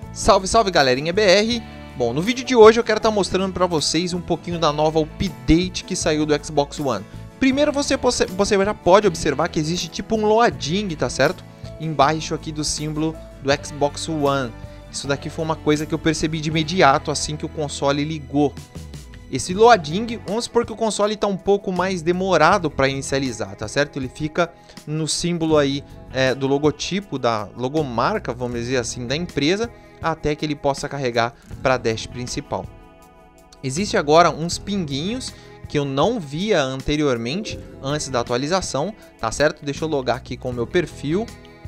Salve, salve galerinha BR! Bom, no vídeo de hoje eu quero estar mostrando para vocês um pouquinho da nova update que saiu do Xbox One. Primeiro você já pode observar que existe tipo um loading, tá certo? Embaixo aqui do símbolo do Xbox One. Isso daqui foi uma coisa que eu percebi de imediato assim que o console ligou. Esse loading, vamos supor que o console está um pouco mais demorado para inicializar, tá certo? Ele fica no símbolo aí do logotipo, da logomarca, vamos dizer assim, da empresa, até que ele possa carregar para a dash principal. Existe agora uns pinguinhos que eu não via anteriormente, antes da atualização, tá certo? Deixa eu logar aqui com o meu perfil.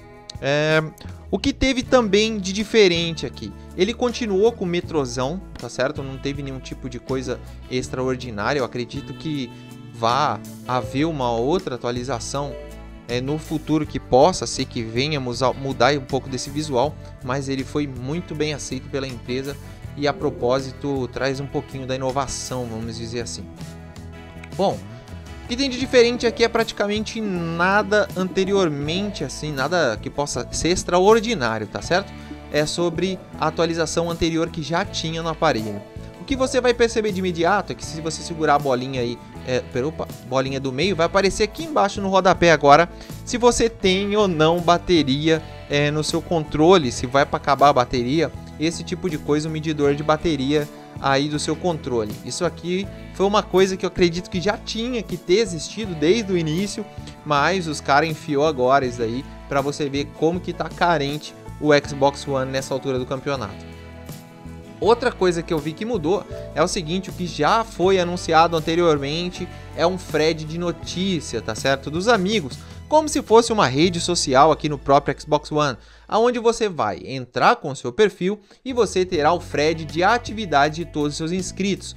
O que teve também de diferente aqui, ele continuou com o metrozão, tá certo? Não teve nenhum tipo de coisa extraordinária. Eu acredito que vá haver uma outra atualização no futuro que possa ser que venhamos a mudar um pouco desse visual, mas ele foi muito bem aceito pela empresa e a propósito traz um pouquinho da inovação, vamos dizer assim. Bom, o que tem de diferente aqui é praticamente nada anteriormente, assim, nada que possa ser extraordinário, tá certo? É sobre a atualização anterior que já tinha no aparelho. O que você vai perceber de imediato é que se você segurar a bolinha aí, bolinha do meio, vai aparecer aqui embaixo no rodapé agora se você tem ou não bateria no seu controle, se vai para acabar a bateria, esse tipo de coisa, o medidor de bateria aí do seu controle. Isso aqui foi uma coisa que eu acredito que já tinha que ter existido desde o início, mas os caras enfiou agora isso aí para você ver como que tá carente o Xbox One nessa altura do campeonato. Outra coisa que eu vi que mudou é o seguinte, o que já foi anunciado anteriormente é um thread de notícia, tá certo? Dos amigos, como se fosse uma rede social aqui no próprio Xbox One, aonde você vai entrar com o seu perfil e você terá o thread de atividade de todos os seus inscritos,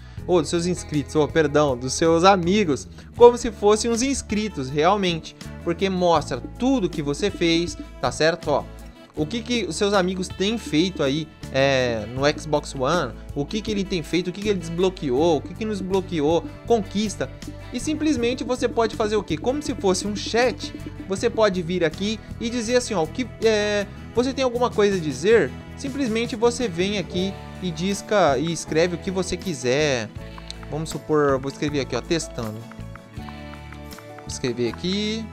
dos seus amigos, como se fossem uns inscritos realmente, porque mostra tudo que você fez, tá certo? Ó, o que os seus amigos têm feito aí no Xbox One, o que ele tem feito, o que ele desbloqueou, o que não desbloqueou, conquista. E simplesmente você pode fazer o que? Como se fosse um chat, você pode vir aqui e dizer assim, ó, você tem alguma coisa a dizer? Simplesmente você vem aqui e escreve o que você quiser. Vamos supor, vou escrever aqui, ó, testando. Vou escrever aqui.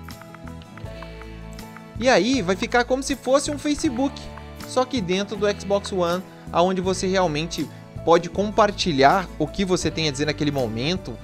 E aí vai ficar como se fosse um Facebook, só que dentro do Xbox One, onde você realmente pode compartilhar o que você tem a dizer naquele momento,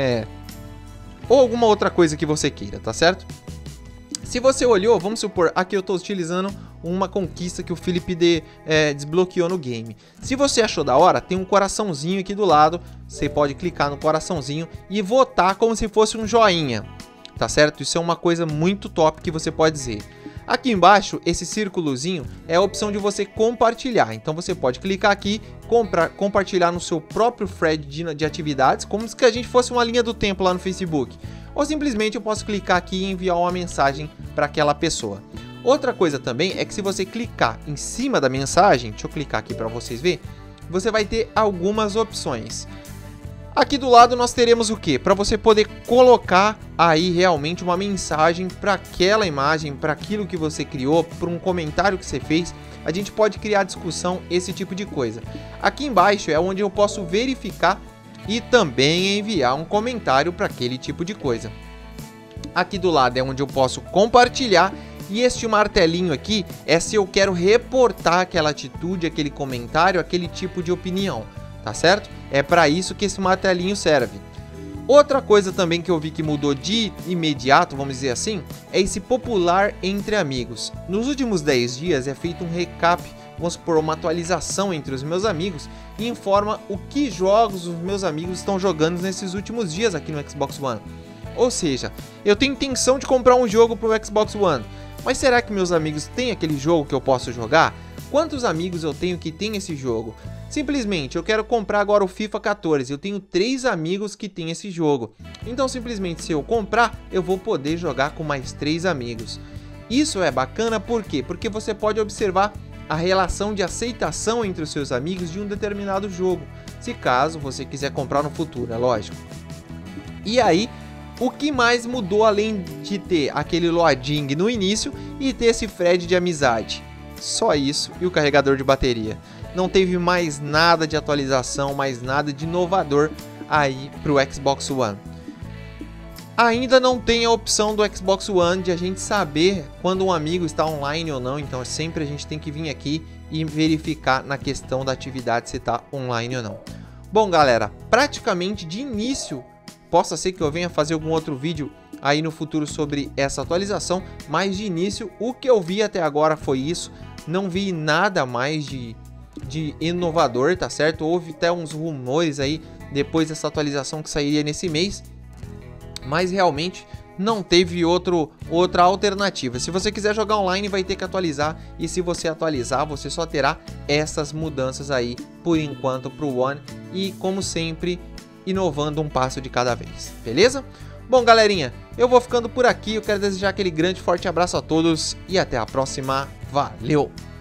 ou alguma outra coisa que você queira, tá certo? Se você olhou, vamos supor, aqui eu estou utilizando uma conquista que o Felipe desbloqueou no game. Se você achou da hora, tem um coraçãozinho aqui do lado, você pode clicar no coraçãozinho e votar como se fosse um joinha, tá certo? Isso é uma coisa muito top que você pode dizer. Aqui embaixo, esse círculozinho é a opção de você compartilhar. Então você pode clicar aqui, compartilhar no seu próprio thread de atividades, como se a gente fosse uma linha do tempo lá no Facebook. Ou simplesmente eu posso clicar aqui e enviar uma mensagem para aquela pessoa. Outra coisa também é que se você clicar em cima da mensagem, deixa eu clicar aqui para vocês verem, você vai ter algumas opções. Aqui do lado nós teremos o que? Para você poder colocar aí realmente uma mensagem para aquela imagem, para aquilo que você criou, para um comentário que você fez. A gente pode criar discussão, esse tipo de coisa. Aqui embaixo é onde eu posso verificar e também enviar um comentário para aquele tipo de coisa. Aqui do lado é onde eu posso compartilhar. E este martelinho aqui é se eu quero reportar aquela atitude, aquele comentário, aquele tipo de opinião. Tá certo? É para isso que esse martelinho serve. Outra coisa também que eu vi que mudou de imediato, vamos dizer assim, é esse popular entre amigos. Nos últimos 10 dias é feito um recap, vamos supor, uma atualização entre os meus amigos e informa o que jogos os meus amigos estão jogando nesses últimos dias aqui no Xbox One. Ou seja, eu tenho intenção de comprar um jogo para o Xbox One, mas será que meus amigos têm aquele jogo que eu posso jogar? Quantos amigos eu tenho que tem esse jogo? Simplesmente, eu quero comprar agora o FIFA 14, eu tenho 3 amigos que tem esse jogo. Então, simplesmente, se eu comprar, eu vou poder jogar com mais 3 amigos. Isso é bacana, por quê? Porque você pode observar a relação de aceitação entre os seus amigos de um determinado jogo, se caso você quiser comprar no futuro, é lógico. E aí, o que mais mudou além de ter aquele loading no início e ter esse thread de amizade? Só isso e o carregador de bateria. não teve mais nada de atualização, mais nada de inovador aí pro Xbox One. Ainda não tem a opção do Xbox One de a gente saber quando um amigo está online ou não, então sempre a gente tem que vir aqui e verificar na questão da atividade se está online ou não. Bom, galera, praticamente de início, possa ser que eu venha fazer algum outro vídeo aí no futuro sobre essa atualização, mas de início o que eu vi até agora foi isso, não vi nada mais de inovador, tá certo? Houve até uns rumores aí depois dessa atualização que sairia nesse mês, mas realmente não teve outra alternativa. Se você quiser jogar online, vai ter que atualizar, e se você atualizar, você só terá essas mudanças aí por enquanto para o One, e como sempre, inovando um passo de cada vez, beleza? Bom, galerinha, eu vou ficando por aqui, eu quero desejar aquele grande forte abraço a todos e até a próxima, valeu!